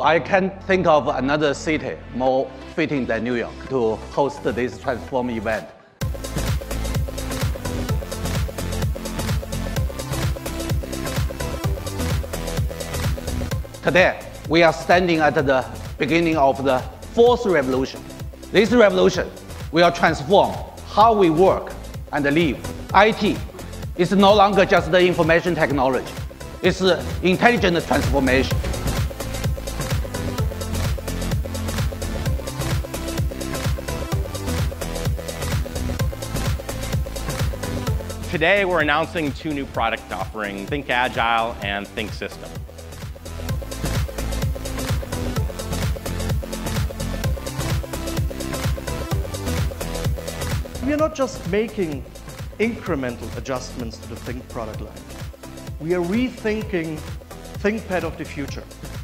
I can't think of another city more fitting than New York to host this Transform event. Today, we are standing at the beginning of the fourth revolution. This revolution will transform how we work and live. IT is no longer just the information technology. It's intelligent transformation. Today, we're announcing two new product offerings, Think Agile and Think System. We are not just making incremental adjustments to the Think product line. We are rethinking ThinkPad of the future.